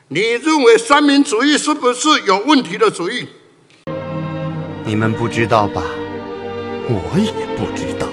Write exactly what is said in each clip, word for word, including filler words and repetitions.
你认为三民主义是不是有问题的主义？ 你们不知道吧？我也不知道。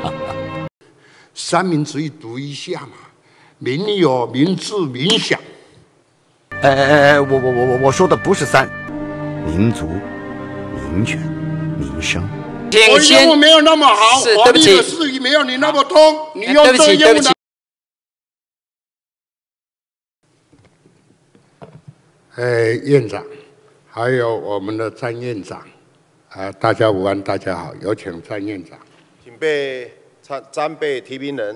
三民主义读一下嘛，民有、民治、民享。 哎哎哎，我我我我我说的不是三，民族、民权、民生。 我英文没有那么好，法律的事宜没有你那么通，你用这个英文来。哎，院长，还有我们的詹院长，啊，大家午安，大家好，有请詹院长。 请被詹詹被提名人。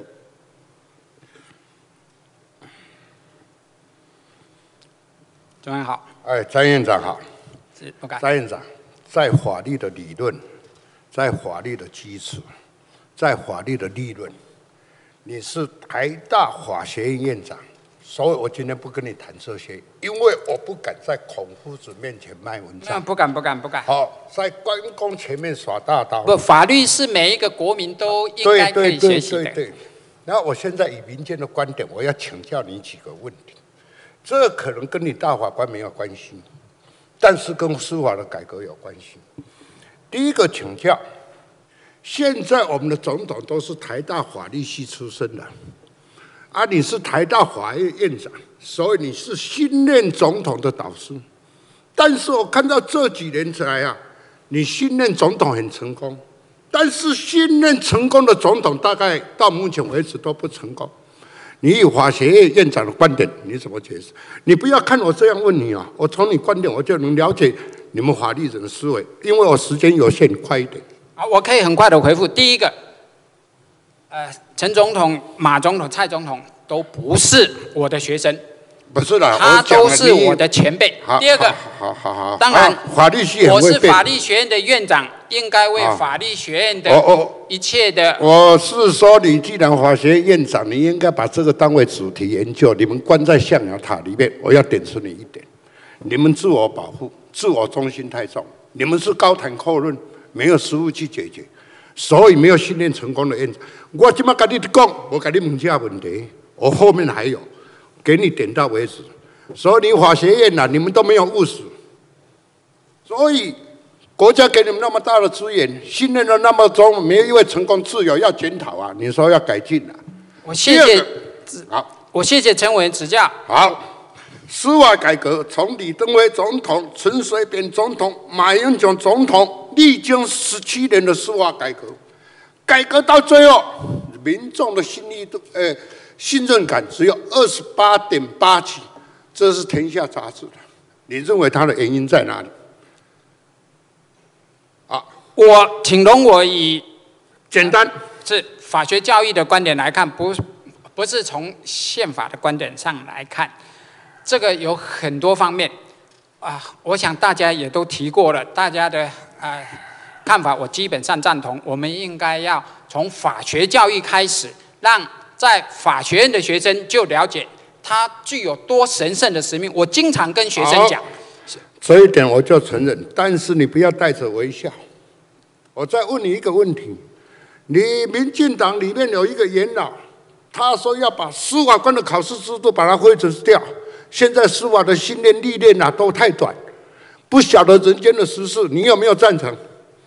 中央好。 哎，詹院长好。 是，不敢。 詹院长，在法律的理论，在法律的基础，在法律的理论，你是台大法学院院长。所以我今天不跟你谈这些，因为我不敢在孔夫子面前卖文章。 不敢，不敢，不敢。 好，在关公前面耍大刀。 不，法律是每一个国民都应该可以学习的。对对对对。 然后我现在以民间的观点，我要请教你几个问题。这可能跟你大法官没有关系，但是跟司法的改革有关系。第一个请教，现在我们的总统都是台大法律系出身的。啊，你是台大法院院长，所以你是新任总统的导师。但是我看到这几年来啊，你新任总统很成功，但是新任成功的总统大概到目前为止都不成功。你以法学院院长的观点，你怎么解释？你不要看我这样问你啊，我从你观点我就能了解你们法律人的思维，因为我时间有限，快一点。 啊，我可以很快的回复。第一个。呃，陈总统、马总统、蔡总统都不是我的学生， 不是的， 他都是我的前辈。第二个， 好好好， 当然， 法律系我是法律学院的院长，应该为法律学院的一切的。 我是说，你既然法学院院长，你应该把这个当为主题研究。你们关在象牙塔里面，我要点出你一点：你们自我保护、自我中心太重，你们是高谈阔论，没有实务去解决。所以没有训练成功的院长，我今麦跟你讲，我跟你问这问题，我后面还有，给你点到为止。所以你法学院呐，你们都没有务实，所以国家给你们那么大的资源，训练了那么多，没有一位成功，自有要检讨啊！你说要改进啊？ 我谢谢， 好， 我谢谢陈委员指教。 好，司法改革从李登辉总统、陈水扁总统、马英九总统。历经十七年的司法改革，改革到最后，民众的信义度、呃信任感只有二十八点八几，这是天下杂志的。你认为它的原因在哪里？啊， 我请容我以简单是法学教育的观点来看，不不是从宪法的观点上来看，这个有很多方面啊，我想大家也都提过了，大家的。呃，看法我基本上赞同。我们应该要从法学教育开始，让在法学院的学生就了解他具有多神圣的使命。我经常跟学生讲， 这一点我就承认，但是你不要带着微笑。我再问你一个问题：你民进党里面有一个元老，他说要把司法官的考试制度把它废除掉，现在司法的训练历练啊都太短。不晓得人间的实事，你有没有赞成？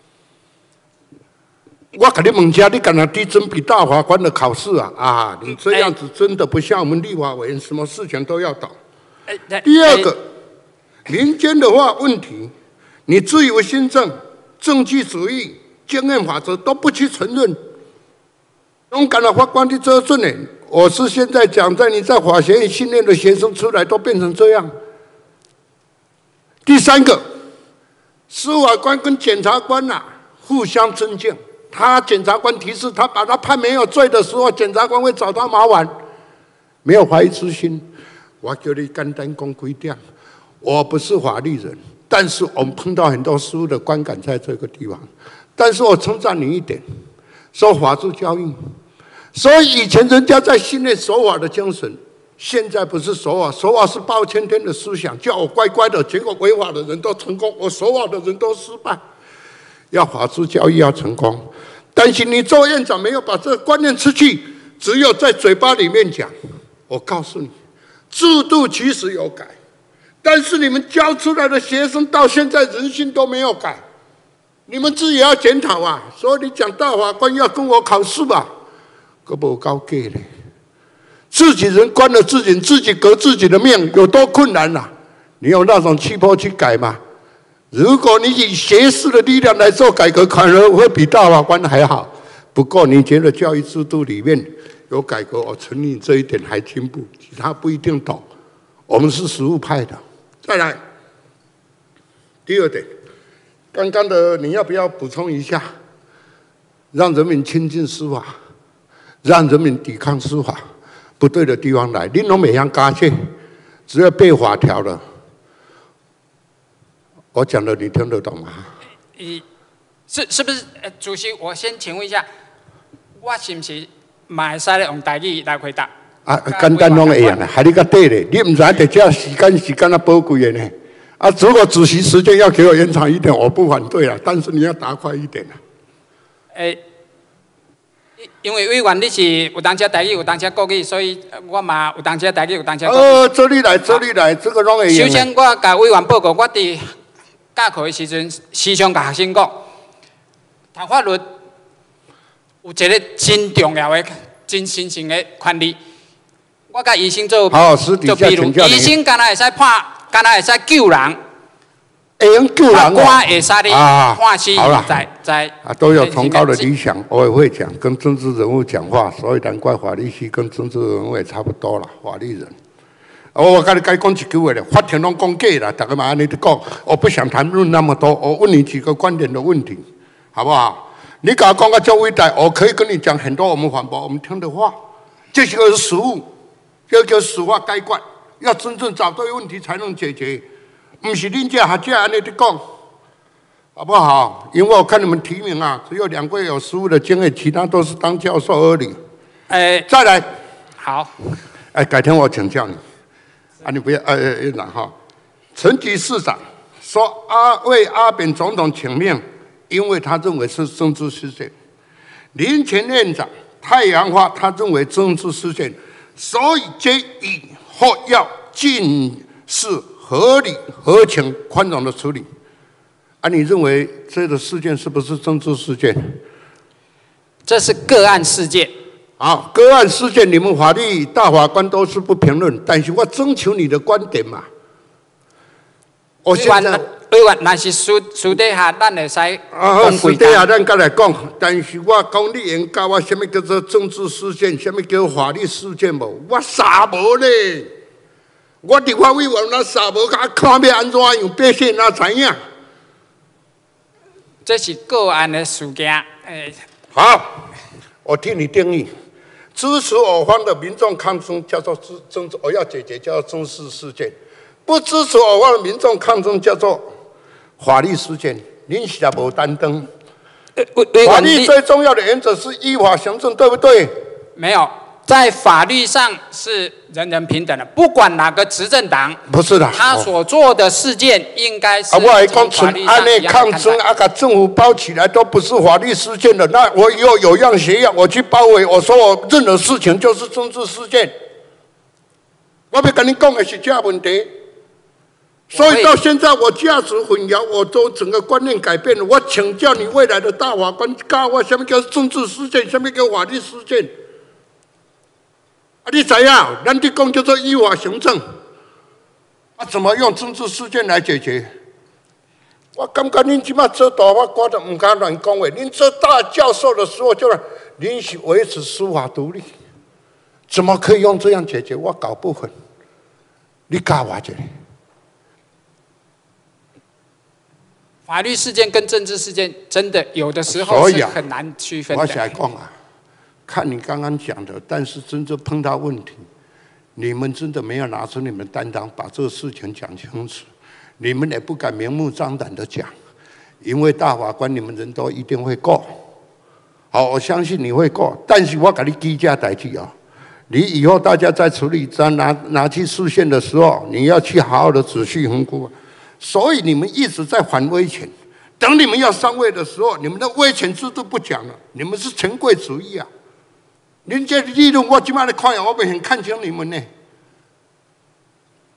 我跟你问下，你敢拿低准备大法官的考试啊？啊，你这样子真的不像我们立法委员，什么事情都要懂。第二个，民间的话问题，你自由新政、政治主义、经验法则都不去承认，勇敢的法官的责任呢？我是现在讲，在你在法学院训练的学生出来都变成这样。第三个，司法官跟检察官呐、啊、互相尊敬。他检察官提示他把他判没有罪的时候，检察官会找他麻烦，没有怀疑之心。我叫你简单讲几点，我不是法律人，但是我们碰到很多事物的观感在这个地方。但是我称赞你一点，说法治教育。所以以前人家在训练守法的精神。现在不是守法，守法是包青天的思想，叫我乖乖的，结果违法的人都成功，我守法的人都失败。要法治教育要成功，但是你做院长没有把这个观念出去，只有在嘴巴里面讲。我告诉你，制度其实有改， 但是你们教出来的学生到现在人心都没有改，你们自己也要检讨啊！所以你讲大法官要跟我考试吧，可不高给嘞。自己人关了自己，自己革自己的命，有多困难啊？你有那种气魄去改吗？如果你以学士的力量来做改革，可能会比大法官还好。不过你觉得教育制度里面有改革，我承认这一点还进步，其他不一定懂。我们是实务派的。再来，第二点，刚刚的你要不要补充一下？让人民亲近司法，让人民抵抗司法，不对的地方来，你都每样加去，只要背法条了。我讲的你听得懂吗？ 是是不是？呃，主席，我先请问一下，我是不是马来西亚用台语来回答？ 啊，简单拢会用的，还你个对嘞，你唔知得这时间时间啊宝贵的呢。啊，如果主席时间要给我延长一点，我不反对了，但是你要答快一点啊。 诶、欸，因为委员你是有当车台语，有当车国语，所以我嘛有当车台语，有当车国语。 哦，这里来，这里来，这个拢会用。 首先，我甲委员报告，我伫教课的时阵，时常甲学生讲，读法律有一个真重要的、真神圣的权利。我甲医生做做比如，医生敢若会使判，敢若会使救人， 会用救人哦。 官会使你判死在在。 啊，都有崇高的理想，我也会讲，跟政治人物讲话，所以难怪法律系跟政治人物也差不多了，法律人。我跟你该讲一句话了，法庭拢讲假啦，大家嘛安尼讲，我不想谈论那么多，我问你几个观点的问题，好不好？你给我讲个叫伟大，我可以跟你讲很多我们反驳我们听的话，这些个是实务。这叫司法改革，要真正找对问题才能解决，不是恁这学者安尼在讲，好不好？因为我看你们提名啊，只有两位有实务的经验，其他都是当教授而已。 哎， 再来， 好， 哎，改天我请教你，啊，你不要，呃呃，然后，陈吉市长说阿为阿扁总统请命，因为他认为是政治事件；林前院长太阳花，他认为政治事件。所以，这以后要尽是合理、合情、宽容的处理。啊，你认为这个事件是不是政治事件？ 这是个案事件。 好，个案事件，你们法律大法官都是不评论，但是我征求你的观点嘛。我现在。 委员，若是私私底下，咱会使啊，私底下咱再来讲，但是我讲你应教我什么叫做政治事件，什么叫法律事件无？我啥无咧？我立法委员那啥无，甲看要安怎样，百姓哪知影？ 这是个案的事件。诶， 好，我替你定义，支持我方的民众抗争叫做政治，我要解决叫做政治事件；不支持我方的民众抗争叫做。法律事件，您是也无担当。法律最重要的原则是依法行政，对不对？ 没有，在法律上是人人平等的，不管哪个执政党。 不是的， 他所做的事件应该是。 啊，我还讲纯安内抗争，啊，把政府包起来都不是法律事件的。那我以后有样学样，我去包围，我说我任何事情就是政治事件。我要跟你讲的是这问题。所以到现在我价值混淆，我都整个观念改变了。我请教你未来的大法官，教我什么叫政治事件，什么叫法律事件？啊，你知影？咱的讲叫做依法行政，啊，怎么用政治事件来解决？我感觉恁即马做大法官的唔敢乱讲话。恁做大教授的时候，就恁是维持司法独立，怎么可以用这样解决？我搞不混。你教我一下。 法律事件跟政治事件真的有的时候是很难区分的。 我想讲啊，看你刚刚讲的，但是真正碰到问题，你们真的没有拿出你们担当，把这个事情讲清楚。你们也不敢明目张胆的讲，因为大法官你们人都一定会过。好，我相信你会过，但是我给你记一下代志啊，你以后大家在处理在拿拿去视线的时候，你要去好好的仔细评估。所以你们一直在反威权，等你们要上位的时候，你们的威权制度不讲了，你们是权贵主义啊！您这理论我今晚的看呀，我们很看清你们呢。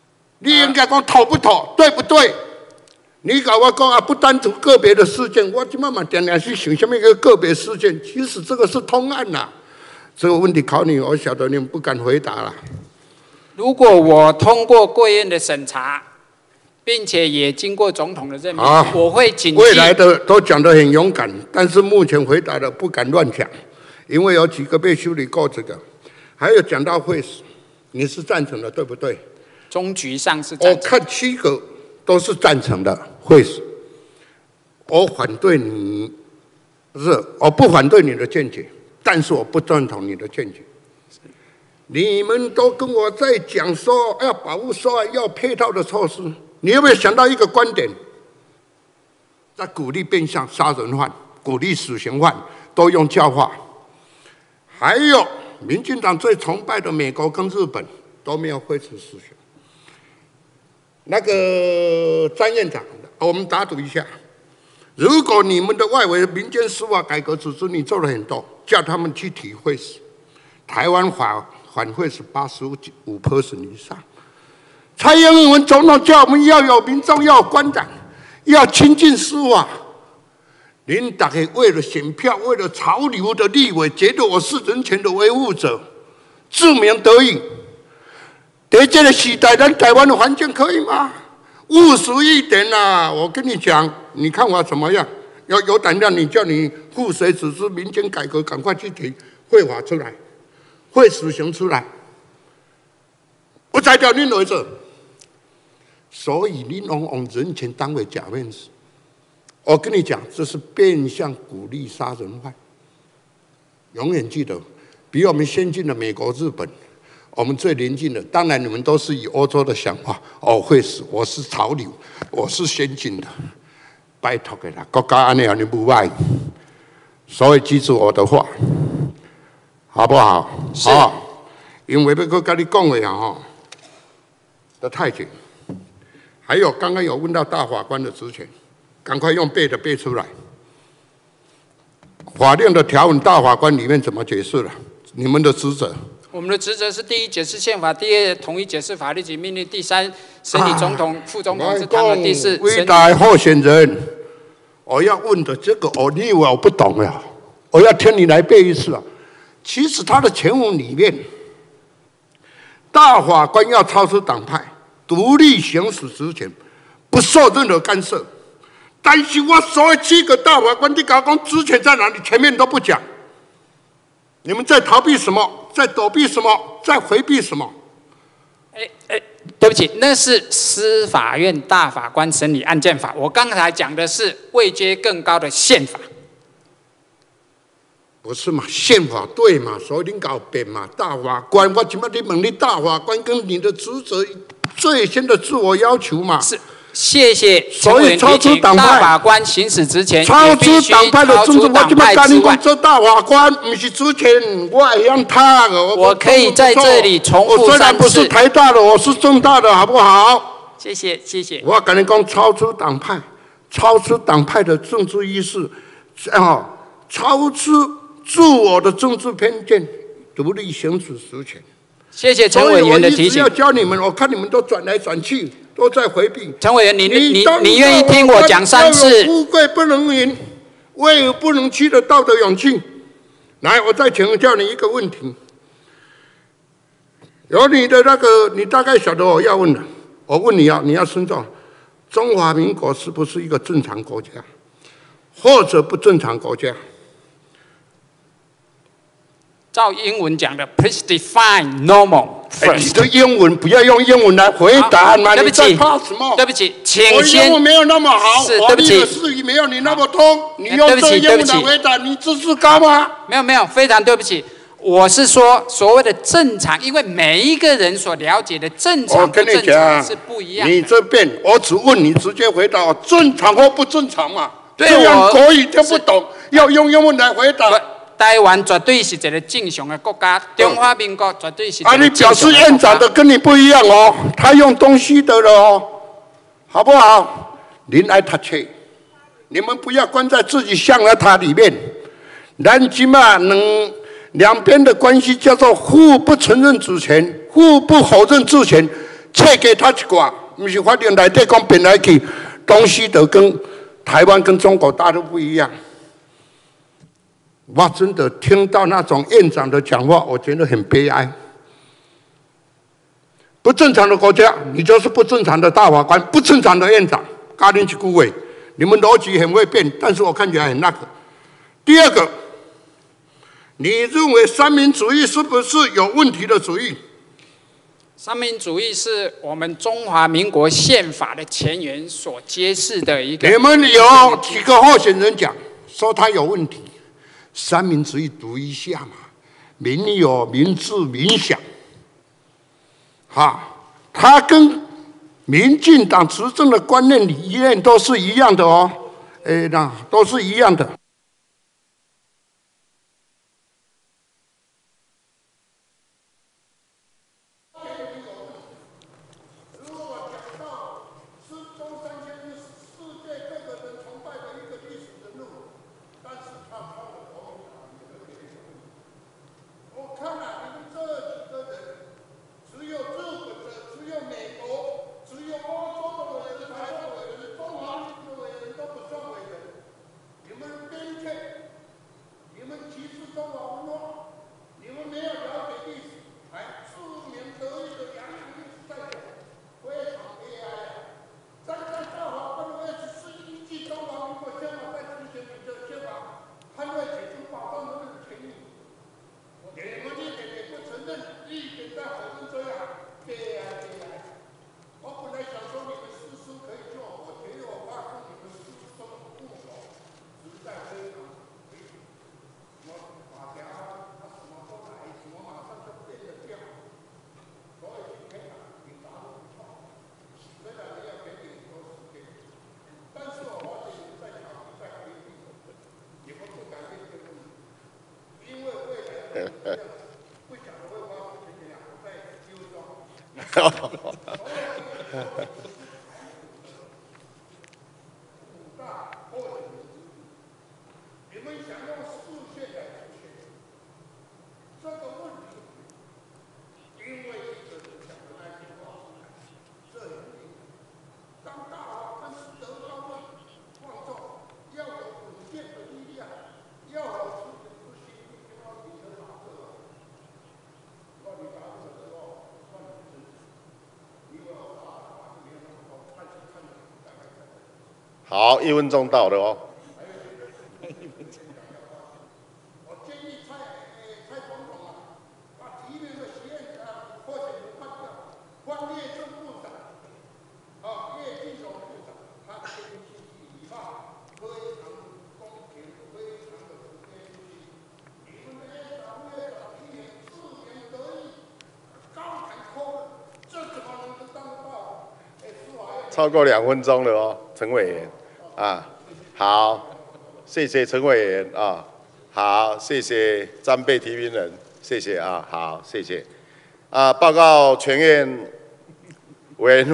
你应该讲妥不妥，对不对？你搞我讲啊，不单独个别的事件，我就慢慢点点去想下面一个个别事件，其实这个是通案呐、啊。这个问题考你，我晓得你们不敢回答了。 如果我通过贵院的审查，并且也经过总统的任命，啊、我会谨记。 未来的都讲得很勇敢，但是目前回答的不敢乱讲，因为有几个被修理过这个，还有讲到会死，你是赞成的对不对？ 终局上是赞成。 我看七个都是赞成的会死，我反对你，不是我不反对你的见解，但是我不赞同你的见解。你们都跟我在讲说要保护受害，要配套的措施。你有没有想到一个观点？在鼓励变相杀人犯、鼓励死刑犯都用教化，还有民进党最崇拜的美国跟日本都没有废除死刑。那个张院长，我们打赌一下，如果你们的外围民间司法改革组织你做了很多，叫他们去提会死，台湾法反会是八十五 percent 以上。蔡英文总统叫我们要有民众，要有官长，要亲近司法。您大概为了选票，为了潮流的立委，觉得我是人权的维护者，自鸣得意。在这个时代，咱台湾的环境可以吗？务实一点啊！我跟你讲，你看我怎么样？要有胆量，你叫你护谁组织民间改革，赶快去提会法出来，会死刑出来。我才叫恁儿子。所以你拢用人权当为假面子，我跟你讲，这是变相鼓励杀人犯。永远记得，比我们先进的美国、日本，我们最邻近的，当然你们都是以欧洲的想法，哦会死，我是潮流，我是先进的，拜托的啦，国家安尼你不爱，所以记住我的话，好不好？ 是。 好，因为要搁跟你讲的啊，吼，的太紧。还有刚刚有问到大法官的职权，赶快用背的背出来。法令的条文，大法官里面怎么解释了？你们的职责？ 我们的职责是：第一，解释宪法；第二，统一解释法律及命令；第三，审理总统、啊、副总统之弹劾；第四， 伟大候选人，我要问的这个，哦，你以为我不懂呀？我要听你来背一次啊！其实他的前文里面，大法官要超出党派。独立行使职权，不受任何干涉。但是我所谓七个大法官，你搞讲职权在哪里？前面都不讲。你们在逃避什么？在躲避什么？在回避什么？ 哎哎，对不起，那是司法院大法官审理案件法。我刚才讲的是位阶更高的宪法。不是嘛？宪法对嘛？所以你搞变嘛？大法官，我今麦你问你大法官跟你的职责。最先的自我要求嘛，是谢谢。所以超出党派，大法官行使职权，超出党派的政治，我就要跟你讲，这大法官不是职权，我会让他的。我可以在这里重复三次。我虽然不是台大的，我是政大的，好不好？谢谢谢谢。我跟你讲，超出党派，超出党派的政治意识，啊，超出自我的政治偏见，独立行使职权。谢谢陈委员的提醒。我一直要教你们，我看你们都转来转去，都在回避。陈委员，你你你你愿意听我讲三次？富贵不能淫，威而不能屈的道德勇气。来，我再请教你一个问题。有你的那个，你大概晓得我要问的。我问你啊，你要慎重。中华民国是不是一个正常国家，或者不正常国家？照英文讲的 ，please define normal first。你的英文不要用英文来回答嘛？对不起，对不起，请先。我英文没有那么好，是对不起，事语没有你那么通。你用这英文来回答，你知识高吗？没有没有，非常对不起。我是说所谓的正常，因为每一个人所了解的正常不正常是不一样的。你这边我只问你，直接回答正常或不正常嘛？这样国语听不懂，要用英文来回答。台湾绝对是一个正常的国家，中华民国绝对是一个正常的国家。啊，你表示院长的跟你不一样哦，他用东西的了哦，好不好？您来读册，你们不要关在自己象牙塔里面。咱起码能两边的关系叫做互不承认主权，互不否认主权， 切给他一寡，不是法庭内底讲变来去，东西德跟台湾跟中国大陆不一样。我真的听到那种院长的讲话，我觉得很悲哀。不正常的国家，你就是不正常的大法官，不正常的院长，家庭去顾委，你们逻辑很会变，但是我看起来很那个。第二个，你认为三民主义是不是有问题的主义？ 三民主义是我们中华民国宪法的前缘所揭示的一个。 你们有几个候选人讲说他有问题？三民主义读一下嘛，民有、民治、民享。哈，他跟民进党执政的观念理念都是一样的哦，哎，那都是一样的。 好，一分钟到了哦。 我建议蔡蔡总统啊，把提名的实验啊候选人换掉，换叶正部长，啊叶进雄部长，他天气礼貌，非常公平，非常的直接出去。你们的院长、副院长一年四年得意，高谈阔论，这怎么能够当到？ 超过两分钟了哦，陈委员。啊，好，谢谢陈委员啊，好，谢谢詹备提名人，谢谢啊，好，谢谢啊，报告全院委员。